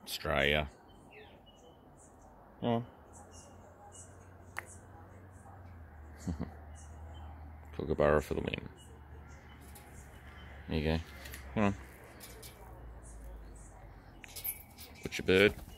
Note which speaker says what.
Speaker 1: Australia. Come on. Kookaburra for the win. There you go. Come on. Put your bird.